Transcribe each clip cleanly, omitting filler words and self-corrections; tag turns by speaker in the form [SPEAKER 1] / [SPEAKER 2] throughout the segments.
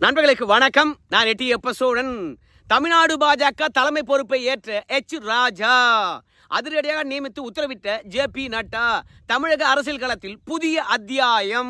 [SPEAKER 1] நண்பர்களுக்கு வணக்கம். நான் எட்டியப்ப சோழன். தமிழ்நாடு பாஜக தலைமை பொறுப்பை ஏற்ற எச் ராஜா அதிரடியாக நியமித்து உத்தரவிட்ட ஜே.பி. நட்டா. தமிழக அரசியல் களத்தில் புதிய அத்தியாயம்.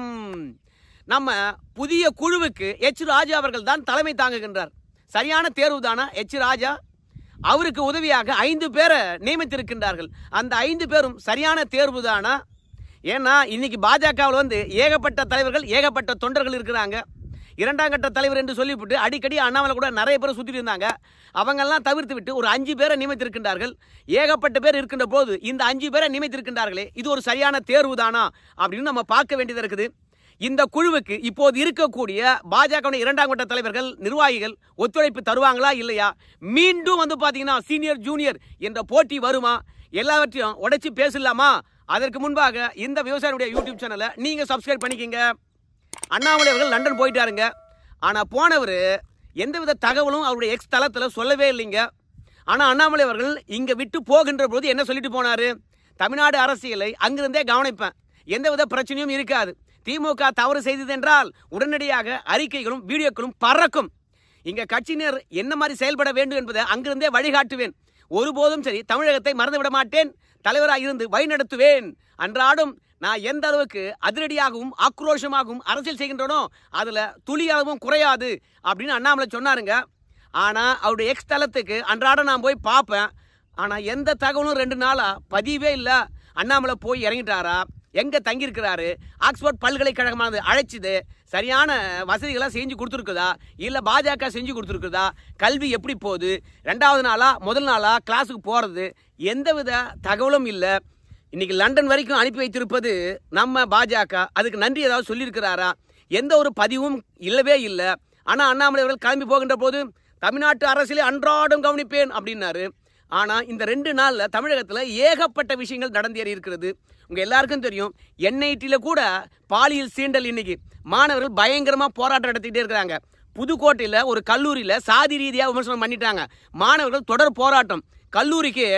[SPEAKER 1] நம்ம புதிய குழுவுக்கு எச் ராஜா அவர்கள் தான் தலைமை தாங்குகின்றார். சரியான தேர்வு தானா எச் ராஜா? அவருக்கு உதவியாக 5 பேரை நியமித்திருக்கின்றார்கள். அந்த 5 பேரும் சரியான தேர்வு தானா? ஏன்னா இன்னைக்கு பாஜகவில் ஏகப்பட்ட தலைவர்கள், ஏகப்பட்ட தொண்டர்கள் இருக்கிறாங்க. 2ஆம் கட்ட தலைவர் என்று சொல்லிவிட்டு அடிக்கடி அண்ணாமலை கூட நிறைய பேர் சுற்றிட்டு இருந்தாங்க. அவங்கெல்லாம் தவிர்த்து விட்டு ஒரு 5 பேரை நியமித்திருக்கின்றார்கள். ஏகப்பட்ட பேர் இருக்கின்ற போது இந்த 5 பேரை நியமித்திருக்கின்றார்களே, இது ஒரு சரியான தேர்வு தானா அப்படின்னு நம்ம பார்க்க வேண்டியது இருக்குது. இந்த குழுவுக்கு இப்போது இருக்கக்கூடிய பாஜக 2ஆம் கட்ட தலைவர்கள், நிர்வாகிகள் ஒத்துழைப்பு தருவாங்களா இல்லையா? மீண்டும் பார்த்தீங்கன்னா சீனியர் ஜூனியர் என்ற போட்டி வருமா? எல்லாவற்றையும் உடைச்சி பேசலாமா? அதற்கு முன்பாக இந்த விவசாயியுடைய யூடியூப் சேனலை நீங்க சப்ஸ்கிரைப் பண்ணிக்கிங்க. அண்ணாமலை அவர்கள் லண்டன் போயிட்டாருங்க. ஆனால் போனவர் எந்தவித தகவலும் அவருடைய எக்ஸ் தளத்தில் சொல்லவே இல்லைங்க. ஆனால் அண்ணாமலை அவர்கள் இங்கே விட்டு போகின்ற போது என்ன சொல்லிட்டு போனார்? தமிழ்நாடு அரசியலை அங்கிருந்தே கவனிப்பேன், எந்தவித பிரச்சனையும் இருக்காது. திமுக தவறு செய்தது என்றால் உடனடியாக அறிக்கைகளும் வீடியோக்களும் பறக்கும். இங்கே கட்சியினர் என்ன மாதிரி செயல்பட வேண்டும் என்பதை அங்கிருந்தே வழிகாட்டுவேன். ஒருபோதும் சரி தமிழகத்தை மறந்துவிட மாட்டேன். தலைவராக இருந்து வழிநடத்துவேன். அன்றாடும் நான் எந்த அளவுக்கு அதிரடியாகவும் ஆக்ரோஷமாகவும் அரசியல் செய்கின்றனோ அதில் துளி அளவும் குறையாது அப்படின்னு அண்ணாமலை சொன்னாருங்க. ஆனால் அவருடைய எக்ஸ் தளத்துக்கு அன்றாடம் நான் போய் பார்ப்பேன். ஆனால் எந்த தகவலும் 2 நாளாக பதிவே இல்லை. அண்ணாமலை போய் இறங்கிட்டாரா? எங்கே தங்கியிருக்கிறாரு? ஆக்ஸ்போர்ட் பல்கலைக்கழகமானது அழைச்சிது சரியான வசதிகளாக செஞ்சு கொடுத்துருக்குதா? இல்லை பாஜக செஞ்சு கொடுத்துருக்குதா? கல்வி எப்படி போகுது? 2வது நாளா முதல் நாளா கிளாஸுக்கு போகிறது? எந்தவித தகவலும் இல்லை. இன்னைக்கு லண்டன் வரைக்கும் அனுப்பி வைத்திருப்பது நம்ம பாஜக. அதுக்கு நன்றி ஏதாவது சொல்லியிருக்கிறாரா? எந்த ஒரு பதிவும் இல்லவே இல்லை. ஆனால் அண்ணாமலை அவர்கள் கிளம்பி போகின்ற போது தமிழ்நாட்டு அரசியலை அன்றாடம் கவனிப்பேன் அப்படின்னாரு. ஆனால் இந்த 2 நாளில் தமிழகத்தில் ஏகப்பட்ட விஷயங்கள் நடந்தேறி இருக்கிறது. உங்கள் எல்லாருக்கும் தெரியும், NITயில் கூட பாலியல் சீண்டல். இன்னைக்கு மாணவர்கள் பயங்கரமாக போராட்டம் நடத்திக்கிட்டே இருக்கிறாங்க. புதுக்கோட்டையில் ஒரு கல்லூரியில் சாதி ரீதியாக விமர்சனம் பண்ணிட்டாங்க. மாணவர்கள் தொடர் போராட்டம். கல்லூரிக்கு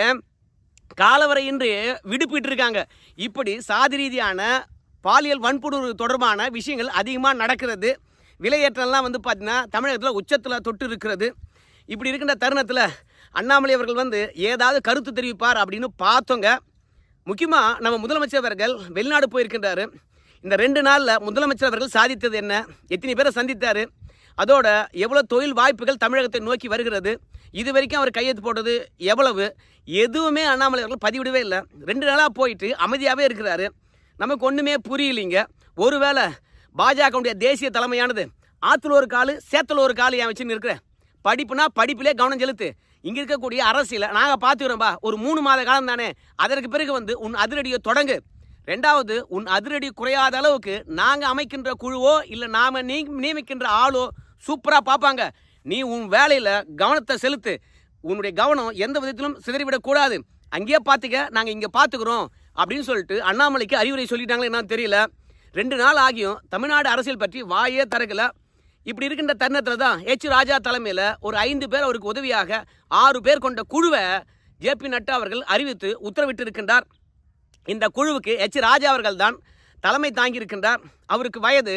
[SPEAKER 1] காலவரையின்றி விடுப்பிட்டு இருக்காங்க. இப்படி சாதி ரீதியான பாலியல் வன்புணர்வு தொடர்பான விஷயங்கள் அதிகமாக நடக்கிறது. விலையேற்றம்லாம் பார்த்தீங்கன்னா தமிழகத்தில் உச்சத்தில் தொட்டு இருக்கிறது. இப்படி இருக்கின்ற தருணத்தில் அண்ணாமலை அவர்கள் ஏதாவது கருத்து தெரிவிப்பார் அப்படின்னு பார்த்தோங்க. முக்கியமாக நம்ம முதலமைச்சர் அவர்கள் வெளிநாடு போயிருக்கின்றாரு. இந்த 2 நாளில் முதலமைச்சர் அவர்கள் சாதித்தது என்ன? எத்தனை பேரை சந்தித்தார்? அதோட எவ்வளோ தொழில் வாய்ப்புகள் தமிழகத்தை நோக்கி வருகிறது? இது வரைக்கும் அவர் கையெழுத்து போட்டது எவ்வளவு? எதுவுமே அண்ணாமலை அவர்கள் பதிவிடவே இல்லை. 2 நாளாக போயிட்டு அமைதியாகவே இருக்கிறாரு. நமக்கு ஒன்றுமே புரியலைங்க. ஒருவேளை பாஜகவுடைய தேசிய தலைமையானது ஆற்றுல ஒரு காலு சேத்துல ஒரு காலு ஏன் வச்சுன்னு இருக்கிற? படிப்புனா படிப்பிலே கவனம் செலுத்து. இங்கே இருக்கக்கூடிய அரசியலை நாங்கள் பார்த்துக்கிறோம்பா, ஒரு 3 மாத காலம் தானே, அதற்கு பிறகு உன் அதிரடியை தொடங்கு. 2வது, உன் அதிரடி குறையாத அளவுக்கு நாங்கள் அமைக்கின்ற குழுவோ இல்லை நாம் நியமிக்கின்ற ஆளோ சூப்பராக பார்ப்பாங்க. நீ உன் வேலையில் கவனத்தை செலுத்து. உன்னுடைய கவனம் எந்த விதத்திலும் சிதறிவிடக்கூடாது. அங்கேயே பார்த்துக்க, நாங்கள் இங்கே பார்த்துக்கிறோம் அப்படின்னு சொல்லிட்டு அண்ணாமலைக்கு அறிவுரை சொல்லிட்டாங்களே என்னன்னு தெரியல. 2 நாள் ஆகியும் தமிழ்நாடு அரசியல் பற்றி வாயே திறக்கல. இப்படி இருக்கின்ற தருணத்தில் தான் எச் ராஜா தலைமையில் ஒரு 5 பேர் அவருக்கு உதவியாக 6 பேர் கொண்ட குழுவை ஜே.பி. நட்டா அவர்கள் அறிவித்து உத்தரவிட்டு இருக்கின்றார். இந்த குழுவுக்கு எச் ராஜா அவர்கள் தான் தலைமை தாங்கியிருக்கின்றார். அவருக்கு வயது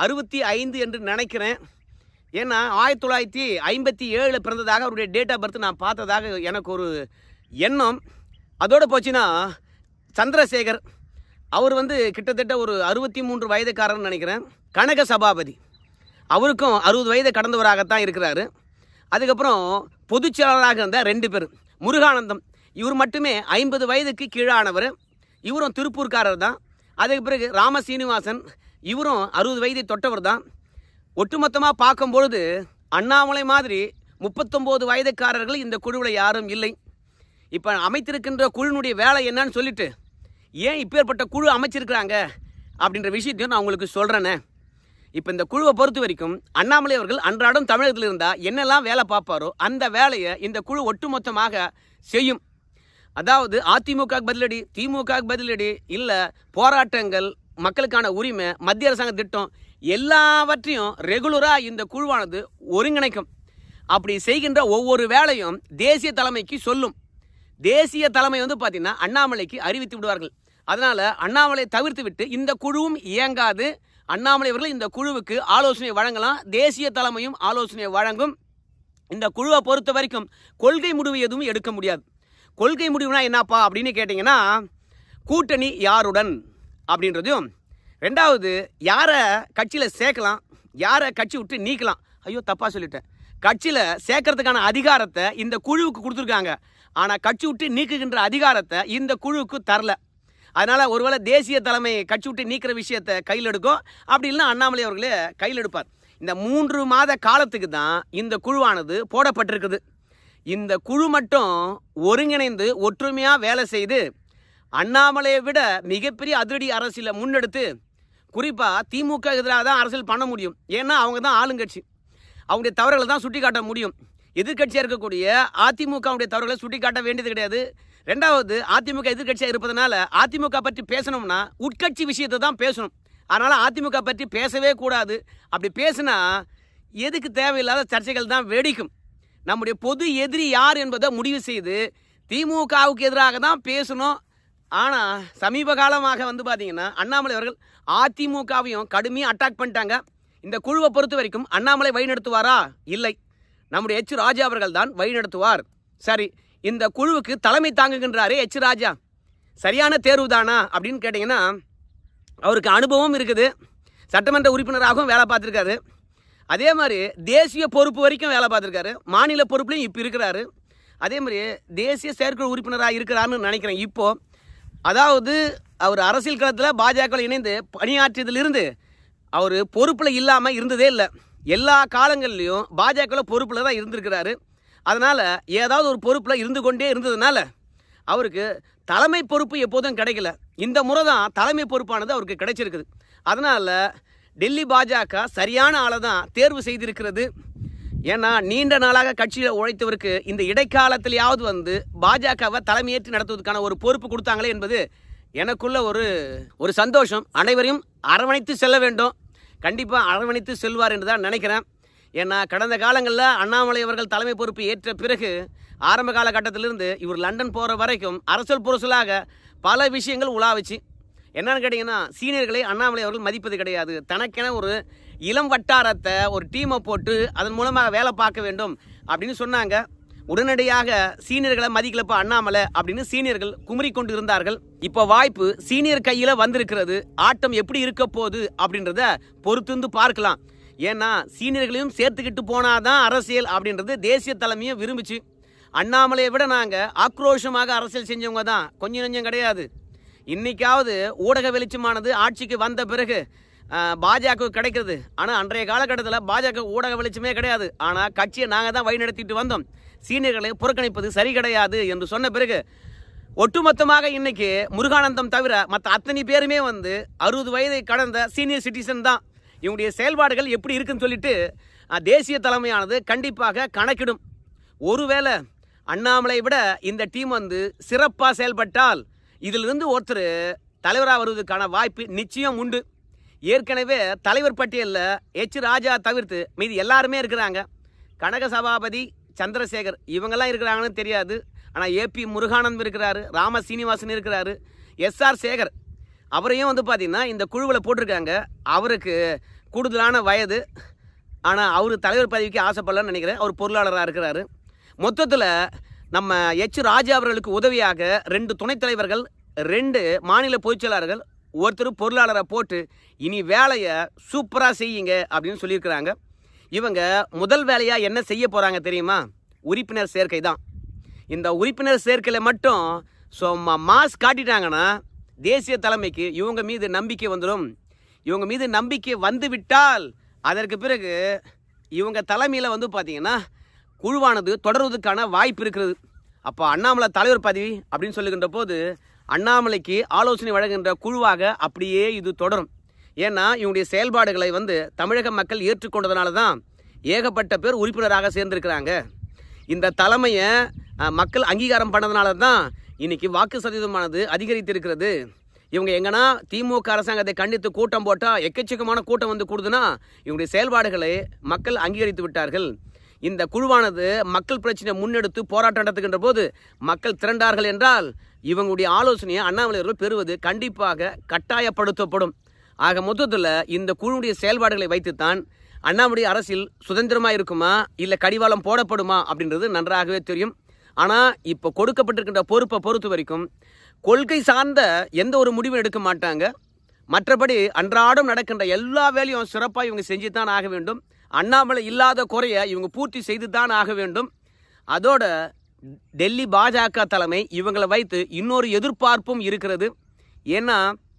[SPEAKER 1] 65 என்று நினைக்கிறேன். ஏன்னா 1957 பிறந்ததாக அவருடைய டேட் ஆஃப் பர்த் நான் பார்த்ததாக எனக்கு ஒரு எண்ணம். அதோடு போச்சுன்னா சந்திரசேகர் அவர் கிட்டத்தட்ட ஒரு 63 வயதுக்காரன்னு நினைக்கிறேன். கனக சபாபதி அவருக்கும் 60 வயது கடந்தவராகத்தான் இருக்கிறாரு. அதுக்கப்புறம் பொதுச் செயலாளராக இருந்த 2 பேர். முருகானந்தம் இவர் மட்டுமே 50 வயதுக்கு கீழானவர். இவரும் திருப்பூர்காரர் தான். அதுக்கு பிறகு ராம சீனிவாசன் இவரும் 60 வயதை தொட்டவர் தான். ஒட்டுமொத்தமாக பார்க்கும்பொழுது அண்ணாமலை மாதிரி 39 வயதுக்காரர்கள் இந்த குழுவில் யாரும் இல்லை. இப்போ அமைத்திருக்கின்ற குழுனுடைய வேலை என்னன்னு சொல்லிட்டு ஏன் இப்பேற்பட்ட குழு அமைச்சிருக்கிறாங்க அப்படின்ற விஷயத்தையும் நான் உங்களுக்கு சொல்கிறேன்னே. இப்போ இந்த குழுவை பொறுத்த வரைக்கும் அண்ணாமலை அவர்கள் அன்றாடம் தமிழகத்தில் இருந்தால் என்னெல்லாம் வேலை பார்ப்பாரோ அந்த வேலையை இந்த குழு ஒட்டுமொத்தமாக செய்யும். அதாவது அதிமுகவுக்கு பதிலடி, திமுகவுக்கு பதிலடி, இல்லை போராட்டங்கள், மக்களுக்கான உரிமை, மத்திய அரசாங்க திட்டம் எல்லாவற்றையும் ரெகுலராக இந்த குழுவானது ஒருங்கிணைக்கும். அப்படி செய்கின்ற ஒவ்வொரு வேலையும் தேசிய தலைமைக்கு சொல்லும். தேசிய தலைமை பார்த்தீங்கன்னா அண்ணாமலைக்கு அறிவித்து விடுவார்கள். அதனால் அண்ணாமலை தவிர்த்து விட்டு இந்த குழுவும் இயங்காது. அண்ணாமலை அவர்கள் இந்த குழுவுக்கு ஆலோசனை வழங்கலாம். தேசிய தலைமையும் ஆலோசனை வழங்கும். இந்த குழுவை பொறுத்த வரைக்கும் கொள்கை முடிவு எதுவும் எடுக்க முடியாது. கொள்கை முடிவுனா என்னப்பா அப்படின்னு கேட்டிங்கன்னா, கூட்டணி யாருடன் அப்படின்றதையும், ரெண்டாவது யாரை கட்சியில் சேர்க்கலாம், யாரை கட்சி விட்டு நீக்கலாம். ஐயோ தப்பாக சொல்லிட்டேன். கட்சியில் சேர்க்கறதுக்கான அதிகாரத்தை இந்த குழுவுக்கு கொடுத்துருக்காங்க. ஆனால் கட்சி விட்டு நீக்குகின்ற அதிகாரத்தை இந்த குழுவுக்கு தரல. அதனால் ஒருவேளை தேசிய தலைமை கட்சி விட்டு நீக்கிற விஷயத்தை கையில் எடுக்கும். அப்படி இல்லைன்னா அண்ணாமலை அவர்களே கையில் எடுப்பார். இந்த 3 மாத காலத்துக்கு தான் இந்த குழுவானது போடப்பட்டிருக்குது. இந்த குழு மட்டும் ஒருங்கிணைந்து ஒற்றுமையாக வேலை செய்து அண்ணாமலையை விட மிகப்பெரிய அதிரடி அரசியலை முன்னெடுத்து, குறிப்பாக திமுக எதிராக தான் அரசியல் பண்ண முடியும். ஏன்னா அவங்க தான் ஆளுங்கட்சி. அவங்களுடைய தவறுகளை தான் சுட்டி காட்ட முடியும். எதிர்கட்சியாக இருக்கக்கூடிய அதிமுகவுடைய தவறுகளை சுட்டி காட்ட வேண்டியது கிடையாது. ரெண்டாவது, அதிமுக எதிர்கட்சியாக இருப்பதனால அதிமுக பற்றி பேசணும்னா உட்கட்சி விஷயத்தை தான் பேசணும். அதனால் அதிமுக பற்றி பேசவே கூடாது. அப்படி பேசினா எதுக்கு தேவையில்லாத சர்ச்சைகள் தான் வெடிக்கும். நம்முடைய பொது எதிரி யார் என்பதை முடிவு செய்து திமுகவுக்கு எதிராக தான் பேசணும். ஆனால் சமீப காலமாக பார்த்தீங்கன்னா அண்ணாமலை அவர்கள் அதிமுகவையும் கடுமையாக அட்டாக் பண்ணிட்டாங்க. இந்த குழுவை பொறுத்த வரைக்கும் அண்ணாமலை வழிநடத்துவாரா? இல்லை, நம்முடைய எச் ராஜா அவர்கள் தான் வழிநடத்துவார். சரி, இந்த குழுவுக்கு தலைமை தாங்குகின்றாரே எச் ராஜா, சரியான தேர்வு தானா அப்படின்னு கேட்டிங்கன்னா, அவருக்கு அனுபவம் இருக்குது. சட்டமன்ற உறுப்பினராகவும் வேலை பார்த்துருக்காரு. அதே மாதிரி தேசிய பொறுப்பு வரைக்கும் வேலை பார்த்துருக்காரு. மாநில பொறுப்புலையும் இப்போ இருக்கிறாரு. அதே மாதிரி தேசிய செயற்குழு உறுப்பினராக இருக்கிறாருன்னு நினைக்கிறேன். இப்போது அதாவது அவர் அரசியல் களத்தில் பாஜகவில் இணைந்து பணியாற்றியதிலிருந்து அவர் பொறுப்பில் இல்லாமல் இருந்ததே இல்லை. எல்லா காலங்கள்லையும் பாஜகவில் பொறுப்பில் தான் இருந்திருக்கிறாரு. அதனால் ஏதாவது ஒரு பொறுப்பில் இருந்து கொண்டே இருந்ததுனால அவருக்கு தலைமை பொறுப்பு எப்போதும் கிடைக்கல. இந்த முறை தான் தலைமை பொறுப்பானது அவருக்கு கிடைச்சிருக்குது. அதனால் டெல்லி பாஜக சரியான ஆளை தான் தேர்வு செய்திருக்கிறது. ஏன்னா நீண்ட நாளாக கட்சியில் உழைத்தவருக்கு இந்த இடைக்காலத்திலேயாவது பாஜகவை தலைமையேற்று நடத்துவதற்கான ஒரு பொறுப்பு கொடுத்தாங்களே என்பது எனக்குள்ள ஒரு சந்தோஷம். அனைவரையும் அரவணைத்து செல்ல வேண்டும். கண்டிப்பாக அரவணைத்து செல்வார் என்று தான் நினைக்கிறேன். ஏன்னா கடந்த காலங்களில் அண்ணாமலை அவர்கள் தலைமை பொறுப்பு ஏற்ற பிறகு ஆரம்ப காலகட்டத்திலிருந்து இவர் லண்டன் போகிற வரைக்கும் அரசியல் புரசலாக பல விஷயங்கள் உலாவிச்சு. என்னன்னு கேட்டிங்கன்னா, சீனியர்களை அண்ணாமலை அவர்கள் மதிப்பது கிடையாது. தனக்கென ஒரு இளம் வட்டாரத்தை ஒரு டீமை போட்டு அதன் மூலமாக வேலை பார்க்க வேண்டும் அப்படின்னு சொன்னாங்க. உடனடியாக சீனியர்களை மதிக்கலப்பா அண்ணாமலை அப்படின்னு சீனியர்கள் குமரி கொண்டு இருந்தார்கள். இப்போ வாய்ப்பு சீனியர் கையில் வந்திருக்கிறது. ஆட்டம் எப்படி இருக்க போகுது அப்படின்றத பொறுத்திருந்து பார்க்கலாம். ஏன்னா சீனியர்களையும் சேர்த்துக்கிட்டு போனாதான் அரசியல் அப்படின்றது தேசிய தலைமையும் விரும்பிச்சு. அண்ணாமலையை விட நாங்கள் ஆக்ரோஷமாக அரசியல் செஞ்சவங்க தான், கொஞ்சம் நெஞ்சம் கிடையாது. இன்னைக்காவது ஊடக வெளிச்சமானது ஆட்சிக்கு வந்த பிறகு பாஜக கிடைக்கிறது. ஆனால் அன்றைய காலகட்டத்தில் பாஜக ஊடக வெளிச்சமே கிடையாது. ஆனால் கட்சியை நாங்கள் தான் வழிநடத்திட்டு வந்தோம். சீனியர்களை புறக்கணிப்பது சரி கிடையாது என்று சொன்ன பிறகு ஒட்டுமொத்தமாக இன்னைக்கு முருகானந்தம் தவிர மற்ற அத்தனை பேருமே 60 வயதை கடந்த சீனியர் சிட்டிசன் தான். இவங்களுடைய செயல்பாடுகள் எப்படி இருக்குன்னு சொல்லிட்டு தேசிய தலைமையானது கண்டிப்பாக கணக்கிடும். ஒருவேளை அண்ணாமலை விட இந்த டீம் சிறப்பாக செயல்பட்டால் இதிலிருந்து ஒருத்தர் தலைவராக வருவதற்கான வாய்ப்பு நிச்சயம் உண்டு. ஏற்கனவே தலைவர் பட்டியலில் எச் ராஜா தவிர்த்து மீதி எல்லாருமே இருக்கிறாங்க. கனக சபாபதி, சந்திரசேகர் இவங்கெல்லாம் இருக்கிறாங்கன்னு தெரியாது. ஆனால் ஏபி முருகானந்தம் இருக்கிறாரு, ராம சீனிவாசன் இருக்கிறாரு, எஸ்ஆர் சேகர் அவரையும் பார்த்தீங்கன்னா இந்த குழுவில் போட்டிருக்காங்க. அவருக்கு கூடுதலான வயது. ஆனால் அவர் தலைவர் பதவிக்கு ஆசைப்படலன்னு நினைக்கிறேன். அவர் பொருளாளராக இருக்கிறாரு. மொத்தத்தில் நம்ம எச் ராஜா அவர்களுக்கு உதவியாக 2 துணைத் தலைவர்கள், 2 மாநில பொதுச்செயலாளர்கள், ஒருத்தர் பொருளாளரை போட்டு இனி வேலையை சூப்பராக செய்யுங்க அப்படின்னு சொல்லியிருக்கிறாங்க. இவங்க முதல் வேலையாக என்ன செய்ய போகிறாங்க தெரியுமா? உறுப்பினர் சேர்க்கை தான். இந்த உறுப்பினர் சேர்க்கையில் மட்டும் சும்மா மாஸ் காட்டிட்டாங்கன்னா தேசிய தலைமைக்கு இவங்க மீது நம்பிக்கை வந்துடும். இவங்க மீது நம்பிக்கை வந்துவிட்டால் அதற்கு பிறகு இவங்க தலைமையில் பார்த்தீங்கன்னா குழுவானது தொடர்வதற்கான வாய்ப்பு இருக்கிறது. அப்போ அண்ணாமலை தலைவர் பதவி அப்படின்னு சொல்லுகின்ற போது அண்ணாமலைக்கு ஆலோசனை வழங்குகின்ற குழுவாக அப்படியே இது தொடரும். ஏன்னா இவங்களுடைய செயல்பாடுகளை தமிழக மக்கள் ஏற்றுக்கொண்டதுனால தான் ஏகப்பட்ட பேர் உறுப்பினராக சேர்ந்திருக்கிறாங்க. இந்த தலைமையை மக்கள் அங்கீகாரம் பண்ணதுனால தான் இன்னைக்கு வாக்கு சதவீதமானது அதிகரித்திருக்கிறது. இவங்க எங்கன்னா திமுக அரசாங்கத்தை கண்டித்து கூட்டம் போட்டால் எக்கச்சக்கமான கூட்டம் கூடுதுன்னா இவங்களுடைய செயல்பாடுகளை மக்கள் அங்கீகரித்து விட்டார்கள். இந்த குழுவானது மக்கள் பிரச்சனை முன்னெடுத்து போராட்டம் நடத்துகின்ற போது மக்கள் திரண்டார்கள் என்றால் இவங்களுடைய ஆலோசனையை அண்ணாமலை அவர்கள் பெறுவது கண்டிப்பாக கட்டாயப்படுத்தப்படும். ஆக மொத்தத்தில் இந்த குழுவுடைய செயல்பாடுகளை வைத்துத்தான் அண்ணாமலை அரசில் சுதந்திரமாக இருக்குமா இல்லை கடிவாளம் போடப்படுமா அப்படின்றது நன்றாகவே தெரியும். ஆனால் இப்போ கொடுக்கப்பட்டிருக்கின்ற பொறுப்பை பொறுத்த வரைக்கும் கொள்கை சார்ந்த எந்த ஒரு முடிவும் எடுக்க மாட்டாங்க. மற்றபடி அன்றாடம் நடக்கின்ற எல்லா வேலையும் சிறப்பாக இவங்க செஞ்சு தான் ஆக வேண்டும். அண்ணாமலை இல்லாத குறைய இவங்க பூர்த்தி செய்து தான் ஆக வேண்டும். அதோட டெல்லி பாஜக தலைமை இவங்களை வைத்து இன்னொரு எதிர்பார்ப்பும் இருக்கிறது. ஏன்னா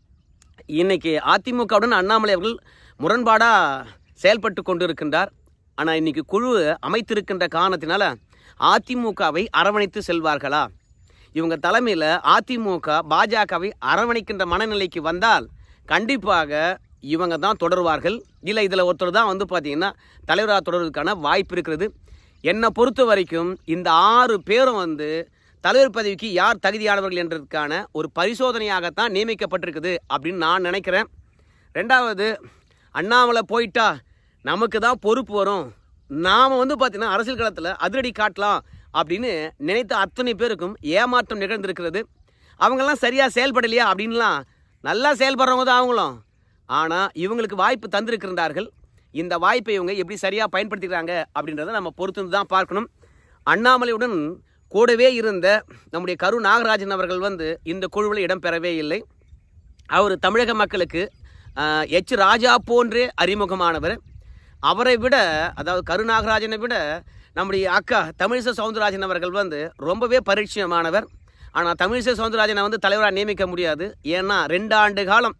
[SPEAKER 1] இன்னைக்கு அதிமுகவுடன் அண்ணாமலை அவர்கள் முரண்பாடாக செயல்பட்டு கொண்டு இருக்கின்றார். ஆனால் இன்னைக்கு குழு அமைத்திருக்கின்ற காரணத்தினால அதிமுகவை அரவணைத்து செல்வார்களா? இவங்க தலைமையில் அதிமுக பாஜகவை அரவணைக்கின்ற மனநிலைக்கு வந்தால் கண்டிப்பாக இவங்க தான் தொடருவார்கள். இல்லை இதில் ஒருத்தர் தான் பார்த்தீங்கன்னா தலைவராக தொடர்வதற்கான வாய்ப்பு இருக்கிறது. என்னை பொறுத்த வரைக்கும் இந்த 6 பேரும் தலைவர் பதவிக்கு யார் தகுதியானவர்கள் என்றதுக்கான ஒரு பரிசோதனையாகத்தான் நியமிக்கப்பட்டிருக்குது அப்படின்னு நான் நினைக்கிறேன். ரெண்டாவது, அண்ணாமலை போயிட்டா நமக்கு தான் பொறுப்பு வரும், நாம் பார்த்தீங்கன்னா அரசியல் களத்தில் அதிரடி காட்டலாம் அப்படின்னு நினைத்த அத்தனை பேருக்கும் ஏமாற்றம் நிகழ்ந்திருக்கிறது. அவங்கெல்லாம் சரியாக செயல்படலையா அப்படின்லாம் நல்லா செயல்படுறவங்க தான் அவங்களும். ஆனால் இவங்களுக்கு வாய்ப்பு தந்திருக்கின்றார்கள். இந்த வாய்ப்பை இவங்க எப்படி சரியாக பயன்படுத்திக்கிறாங்க அப்படின்றத நம்ம பொறுத்து தான் பார்க்கணும். அண்ணாமலையுடன் கூடவே இருந்த நம்முடைய கரு நாகராஜன் அவர்கள் இந்த குழுவில் இடம்பெறவே இல்லை. அவர் தமிழக மக்களுக்கு எச் ராஜா போன்றே அறிமுகமானவர். அவரை விட, அதாவது கரு நாகராஜனை விட நம்முடைய அக்கா தமிழிசை சவுந்தரராஜன் அவர்கள் ரொம்பவே பரிச்சயமானவர். ஆனால் தமிழிசை சவுந்தரராஜனை தலைவராக நியமிக்க முடியாது. ஏன்னா 2 ஆண்டு காலம்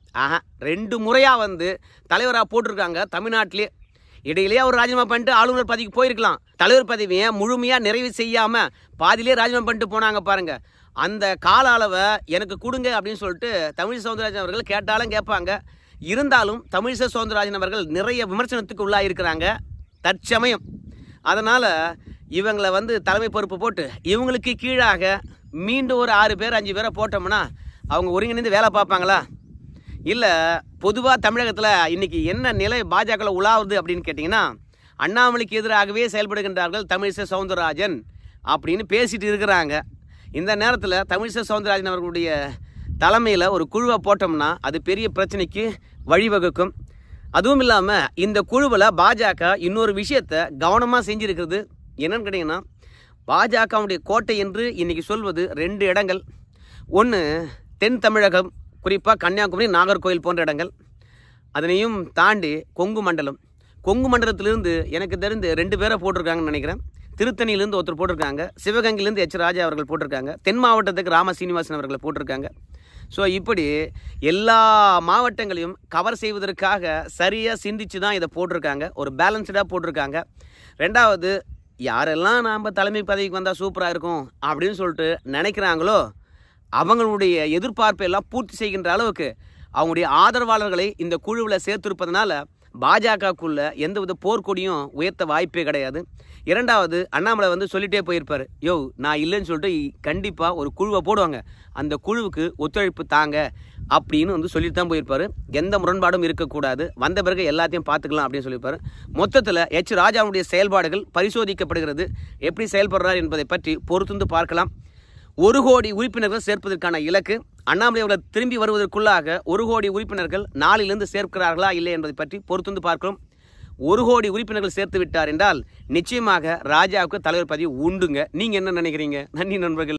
[SPEAKER 1] 2 முறையாக தலைவராக போட்டிருக்காங்க தமிழ்நாட்டிலே. இடையிலேயே அவர் ராஜினாமா பண்ணிட்டு ஆளுநர் பதவிக்கு போயிருக்கலாம். தலைவர் பதவியை முழுமையாக நிறைவு செய்யாமல் பாதியிலே ராஜினாமா பண்ணிட்டு போனாங்க பாருங்க. அந்த கால அளவை எனக்கு கொடுங்க அப்படின்னு சொல்லிட்டு தமிழிசை சவுந்தரராஜன் அவர்கள் கேட்டாலும் கேட்பாங்க. இருந்தாலும் தமிழிசை சவுந்தரராஜன் அவர்கள் நிறைய விமர்சனத்துக்கு உள்ளாயிருக்கிறாங்க தற்சமயம். அதனால் இவங்களை தலைமை பொறுப்பு போட்டு இவங்களுக்கு கீழாக மீண்டும் ஒரு 6 பேர் 5 பேரை போட்டோம்னா அவங்க ஒருங்கிணைந்து வேலை பார்ப்பாங்களா? இல்லை பொதுவாக தமிழகத்தில் இன்றைக்கி என்ன நிலை பாஜகவில் உலாவுது அப்படின்னு கேட்டிங்கன்னா, அண்ணாமலைக்கு எதிராகவே செயல்படுகின்றார்கள் தமிழிசை சவுந்தரராஜன் அப்படின்னு பேசிட்டு இருக்கிறாங்க. இந்த நேரத்தில் தமிழிசை சவுந்தரராஜன் அவர்களுடைய தலைமையில் ஒரு குழுவை போட்டோம்னா அது பெரிய பிரச்சனைக்கு வழிவகுக்கும். அதுவும் இல்லாமல் இந்த குழுவில் பாஜக இன்னொரு விஷயத்தை கவனமாக செஞ்சுருக்கிறது. என்னன்னு கேட்டிங்கன்னா, பாஜகவுடைய கோட்டை என்று இன்றைக்கி சொல்வது 2 இடங்கள். ஒன்று தென் தமிழகம், குறிப்பாக கன்னியாகுமரி, நாகர்கோவில் போன்ற இடங்கள். அதனையும் தாண்டி கொங்கு மண்டலம். கொங்கு மண்டலத்திலிருந்து எனக்கு தெரிந்து 2 பேரை போட்டிருக்காங்கன்னு நினைக்கிறேன். திருத்தணியிலேருந்து ஒருத்தர் போட்டிருக்காங்க. சிவகங்கையிலேருந்து எச் ராஜா அவர்கள் போட்டிருக்காங்க. தென் மாவட்டத்துக்கு ராம சீனிவாசன் அவர்களை போட்டிருக்காங்க. ஸோ இப்படி எல்லா மாவட்டங்களையும் கவர் செய்வதற்காக சரியாக சிந்திச்சு தான் இதை போட்டிருக்காங்க. ஒரு பேலன்ஸ்டாக போட்டிருக்காங்க. ரெண்டாவது, யாரெல்லாம் நாம் தலைமை பதவிக்கு வந்தால் சூப்பராக இருக்கும் அப்படின்னு சொல்லிட்டு நினைக்கிறாங்களோ அவங்களுடைய எதிர்பார்ப்பை எல்லாம் பூர்த்தி செய்கின்ற அளவுக்கு அவங்களுடைய ஆதரவாளர்களை இந்த குழுவில் சேர்த்திருப்பதனால பாஜகக்குள்ள எந்தவித போர்க்கொடியும் உயர்த்த வாய்ப்பே கிடையாது. இரண்டாவது, அண்ணாமலை சொல்லிட்டே போயிருப்பார், யோ நான் இல்லைன்னு சொல்லிட்டு கண்டிப்பாக ஒரு குழுவை போடுவாங்க, அந்த குழுவுக்கு ஒத்துழைப்பு தாங்க அப்படின்னு சொல்லிட்டு தான் போயிருப்பார். எந்த முரண்பாடும் இருக்கக்கூடாது, வந்த பிறகு எல்லாத்தையும் பார்த்துக்கலாம் அப்படின்னு சொல்லியிருப்பார். மொத்தத்தில் எச் ராஜாவுடைய செயல்பாடுகள் பரிசோதிக்கப்படுகிறது. எப்படி செயல்படுறார் என்பதை பற்றி பொறுத்து பார்க்கலாம். 1 கோடி உறுப்பினர்கள் சேர்ப்பதற்கான இலக்கு. அண்ணாமலை அவர்கள் திரும்பி வருவதற்குள்ளாக 1 கோடி உறுப்பினர்கள் நாளிலிருந்து சேர்க்கிறார்களா இல்லை என்பதை பற்றி பொறுத்து பார்க்கிறோம். 1 கோடி உறுப்பினர்கள் சேர்த்து விட்டார் என்றால் நிச்சயமாக ராஜாவுக்கு தலைவர் பதவி உண்டுங்க. நீங்கள் என்ன நினைக்கிறீங்க? நன்றி நண்பர்கள்.